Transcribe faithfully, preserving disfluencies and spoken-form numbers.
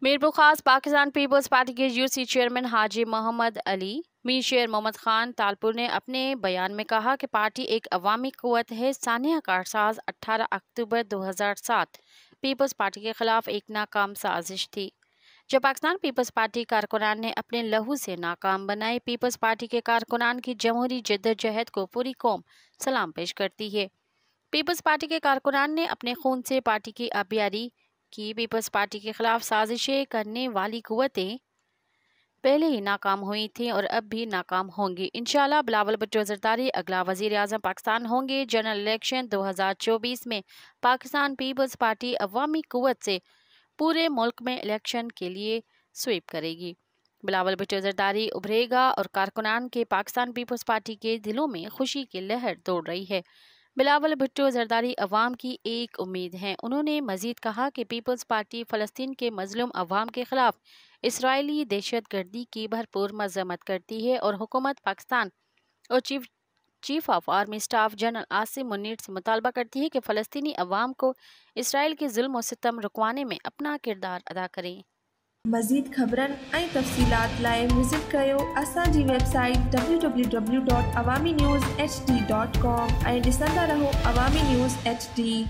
Mirpur Khas Pakistan Peoples Party के UC chairman Haji Mohammad Ali Mir Sher Mohammad Khan Talpur ने अपने बयान में कहा कि पार्टी एक अवामी कुव्वत है। सानिया कारसाज अठारह अक्टूबर दो हज़ार सात पीपल्स पार्टी के खिलाफ एक नाकाम साजिश थी जो पाकिस्तान पीपल्स पार्टी कारकुनान ने अपने लहू से नाकाम बनाई। पीपल्स पार्टी के कारकुनान की जमहूरी जद्दोजहद को पूरी कौम सलाम पेश करती है। पीपल्स पार्टी के कारकुनान ने अपने खून से पार्टी की आबियारी की। पीपल्स पार्टी के खिलाफ साजिशें करने वाली कुव्वतें पहले ही नाकाम हुई थीं और अब भी नाकाम होंगी। इंशाअल्लाह बिलावल भुट्टो ज़रदारी अगला वज़ीर आज़म पाकिस्तान होंगे। जनरल इलेक्शन दो हज़ार चौबीस में पाकिस्तान पीपल्स पार्टी अवामी कुव्वत से पूरे मुल्क में इलेक्शन के लिए स्वीप करेगी। बिलावल भुट्टो ज़रदारी उभरेगा और कारकुनान के पाकिस्तान पीपल्स पार्टी के दिलों में खुशी की लहर दौड़ रही है। बिलावल भुट्टो ज़रदारी अवाम की एक उम्मीद हैं। उन्होंने मजीद कहा कि पीपल्स पार्टी फ़लस्तीन के मजलूम अवाम के खिलाफ इसराइली दहशत गर्दी की भरपूर मजम्मत करती है और हुकूमत पाकिस्तान और chief chief of army staff general Asim Munir से मुतालबा करती है कि फ़लस्तीनी अवाम को इसराइल के जुल्म और सितम रुकवाने में अपना किरदार अदा करें। मज़ीद ख़बरन ऐं तफ़सीलात लाइ विज़िट कयो असांजी website W W W dot अवामी news H D dot com ऐं ॾिसंदा रहो अवामी न्यूज़ एच डी।